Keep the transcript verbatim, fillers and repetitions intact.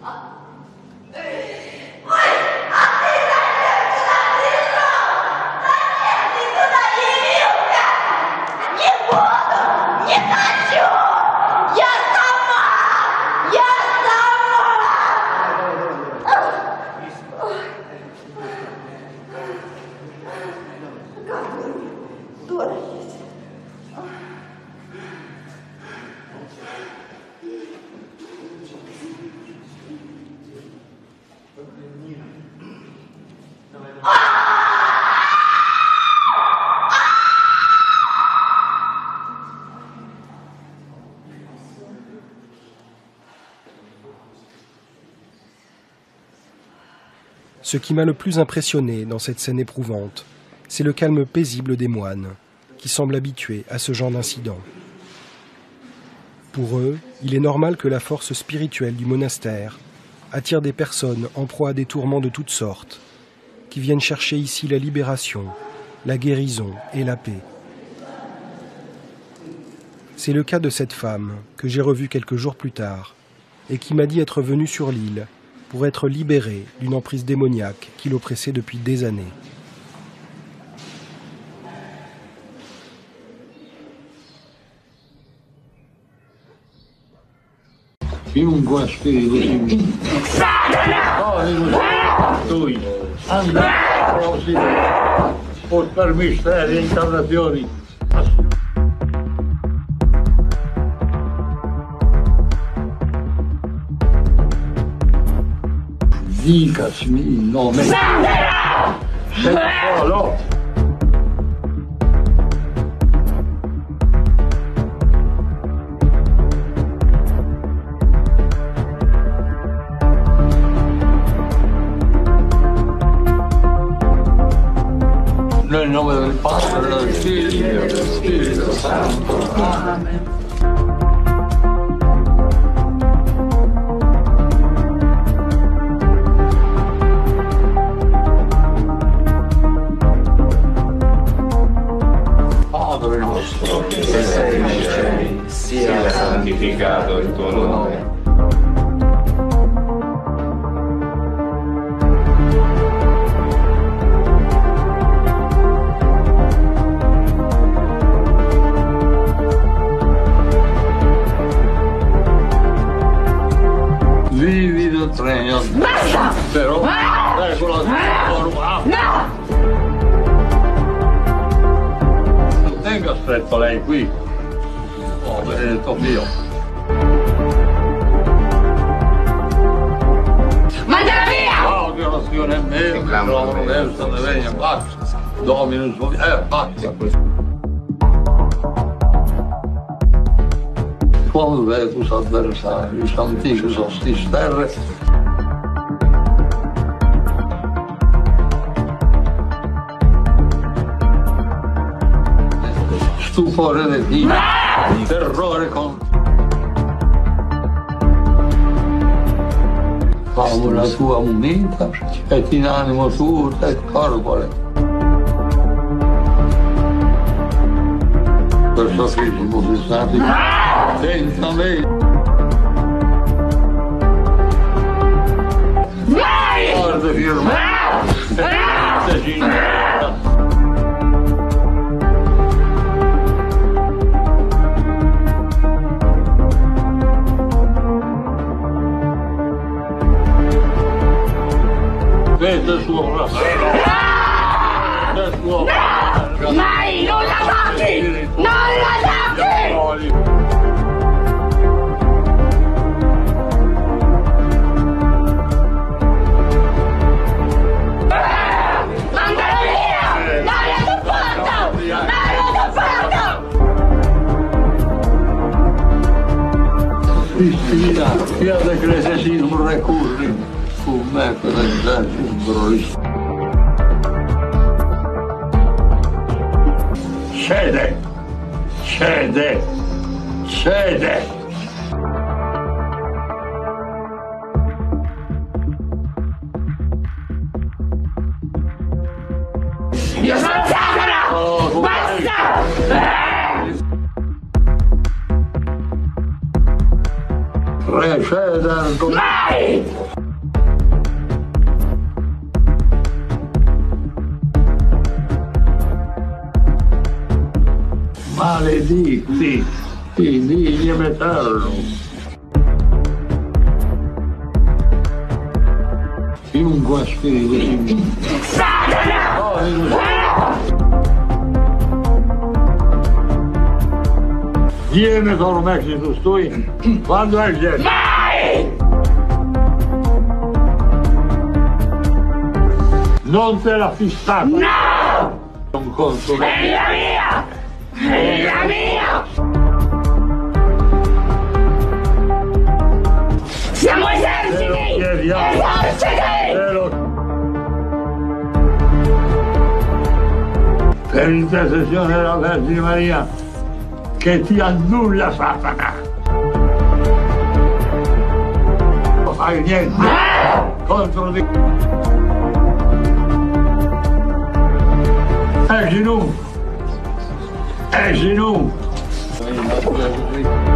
Ce qui m'a le plus impressionné dans cette scène éprouvante, c'est le calme paisible des moines, qui semblent habitués à ce genre d'incident. Pour eux, il est normal que la force spirituelle du monastère attire des personnes en proie à des tourments de toutes sortes, qui viennent chercher ici la libération, la guérison et la paix. C'est le cas de cette femme que j'ai revue quelques jours plus tard et qui m'a dit être venue sur l'île pour être libérée d'une emprise démoniaque qui l'oppressait depuis des années. Chiunque spirito si lui andrà prossimo per misteri e incarnazioni. Dicasmi il nome. Solo. Nel nome del Padre, del Figlio e dello Spirito Santo. Amen. Padre nostro, che sei nei cieli, sia santificato il tuo nome. Vivi del treno. Basta! Però, regola forma. No! Non tenga stretto lei qui. Oh, benedetto Dio. Mandala via! Oh, Dio, non sia nemmeno. Non deve stare bene, basta. Dominus, eh, basta. Quando vetus adversarius antiquus hostis terre, stupore de Dio, terrore con favola tua munita, et in animo tuo et corpore. Per sacrificio di stati senza me. Guarda firme. Vede sopra. Vede sopra. Mai, non la tocchi! Non la tocchi! Andalo via! Non lo sopporto! Non lo sopporto! Cristina, io da ecclesiasismo recurri, fu me per l'esercito brolista. Cede, cede, cede. Io sono Satana! Oh, basta! Re cederlo Mai! Maleditti, figli metallo. Chiunque aspiri così. Satana! Vieni con me che tu stai, quando è che... Mai! Non te la fissata! No! Non conto Figlia mia! Figlia mia! Siamo eserciti! Eserciti! Per intercessione della Vergine Maria, che ti annulla Satana! Non fai niente contro di... E giù! E giù!